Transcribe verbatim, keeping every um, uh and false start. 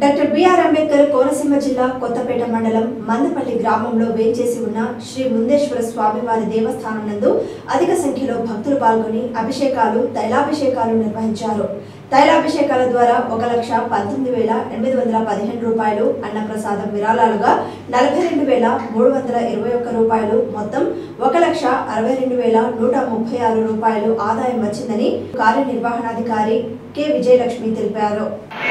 Doctor BR Ambedkar Konaseema జిల్లా కొత్తపేట మండలం మందపల్లి గ్రామంలో వేంచేసి ఉన్న శ్రీ ముందేశ్వర స్వామివారి దేవస్థానం నందు అధిక సంఖ్యలో భక్తులు పాల్గొని అభిషేకాలు తైలాభిషేకాలు నిర్వహించారు. తైలాభిషేకాల ద్వారా ఒక లక్ష పంతొమ్మిది వేల ఎనిమిది వందల పదిహేను రూపాయలు అన్నప్రసాదం విరాళాలుగా నలభై రెండు వేల మూడు వందల ఇరవై ఒక్క రూపాయలు మొత్తం ఒక లక్ష అరవై రెండు వేల నూట ముప్పై ఆరు రూపాయలు ఆదాయం వచ్చిందని కార్యనిర్వహణాధికారి కె విజయలక్ష్మి తెలిపారు.